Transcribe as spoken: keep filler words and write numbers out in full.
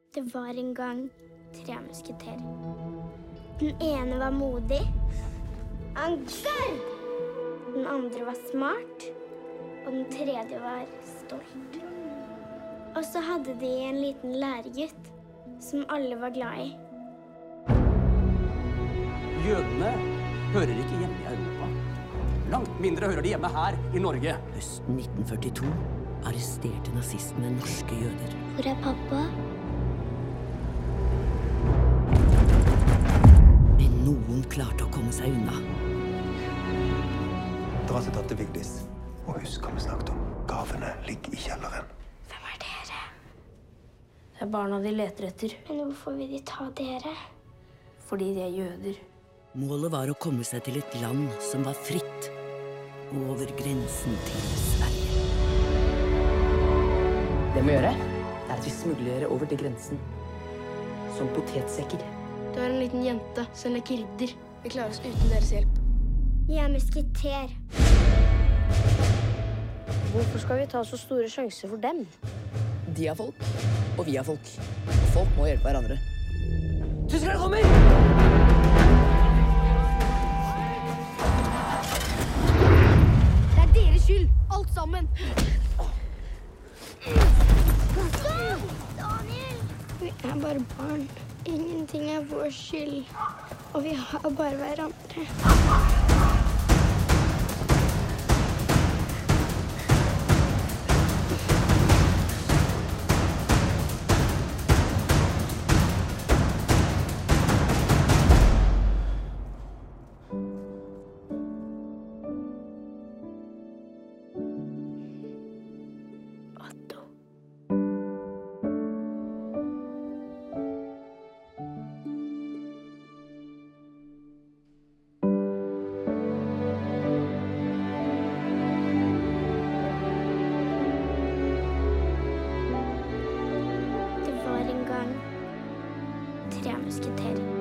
Det var en gang tre musketerer. Den ene var modig. Angard! Den andre var smart. Og den tredje var stolt. Og så hadde de en liten læregutt som alle var glad i. Jødene hører ikke hjemme i Europa. Langt mindre hører de hjemme her i Norge. Høsten nitten førtito arresterte nazistene norske jøder. Hvor er pappa? Men noen klarte å komme seg unna. Dra til tante Vigdis. Og husk hva vi snakket om. Gavene ligger i kjelleren. Hvem er dere? Det er barna de leter etter. Men hvorfor vil de ta dere? Fordi de er jøder. Målet var å komme seg til et land som var fritt, over grensen til Sverige. Det vi gjør, er at vi smugler over til grensen som potetsekker. Du er en liten jente som leker ridder. Vi klarer oss uten deres hjelp. Jeg er musketer. Hvorfor skal vi ta så store sjanser for dem? De er folk, og vi er folk. Og folk må hjelpe hverandre. Tyskerne kommer! Det er deres skyld, alt sammen. Daniel! Vi er bare barn. Ingenting er vår skyld. Og vi har bare hverandre. Otto. Det var en gang tre musketerer.